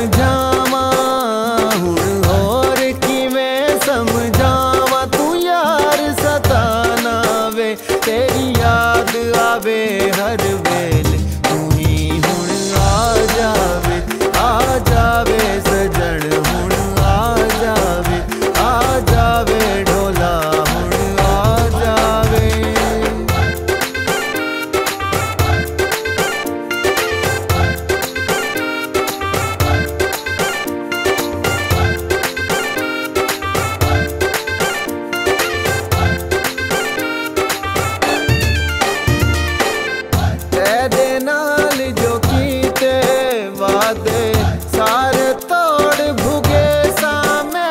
समझावा हुण होर किवें समझावा तू यार सताना वे तेरी याद आवे हर वेले तू ही हुण आ जावे सजन हुण आ जावे ढोला हुण आ जावे। तेरे नाल जो कीते वादे सारे तोड़ भुगे सामे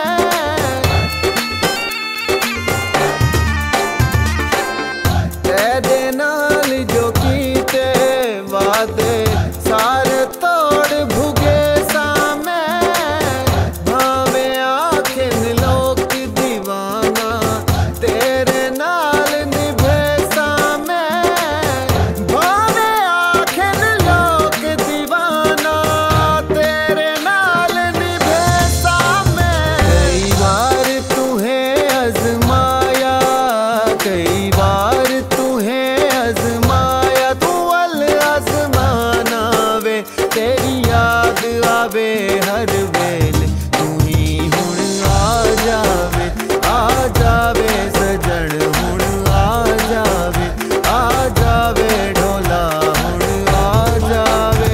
तेरे नाल जो कीते वादे सारे तोड़ भुगे सामे भावे आखिन लोक दीवाना तेरे नाल निभे सामे भावे आखिन लोक दीवाना तेरे नाल निभे सामे। कई बार तुम्हें आजमाया कई बार तुम्हें आजमाया तू अल आजमाना वे तेरी याद आवे हर वेले तू ही हुण आ जावे सजन हुण आ जावे ढोला हुण आ जावे।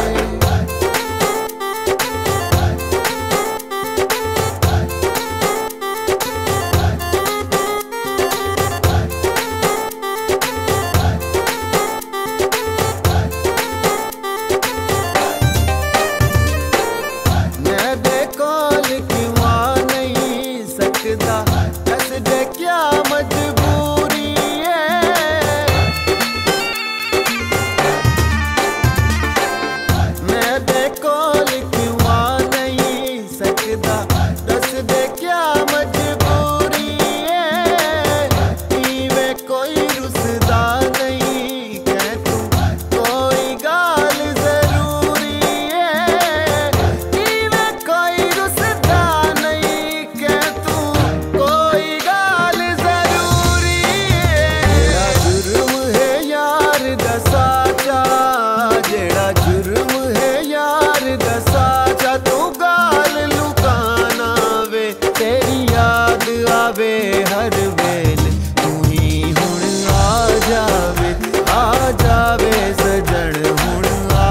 मैं दे कोल क्यों आ नहीं सकता दस दे क्या मजबूरी है मैं दे कोल क्यों आ नहीं सकता दस दे क्या मजबूरी है इवें कोई रुसदा नहीं कह तू कोई गाल जरूरी है इवें कोई रुसदा नहीं कह तू कोई गाल जरूरी है। जेड़ा जुर्म है यार दसा चा तू गाल लुकाना वे तेरी याद आवे हर वेले तू ही हुण आ जावे सजन हुण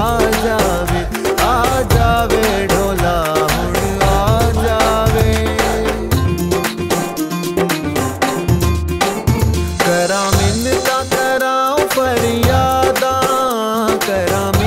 आ जावे ढोला हुण आ जावे। करा मिन्नतां करां फरियादां करां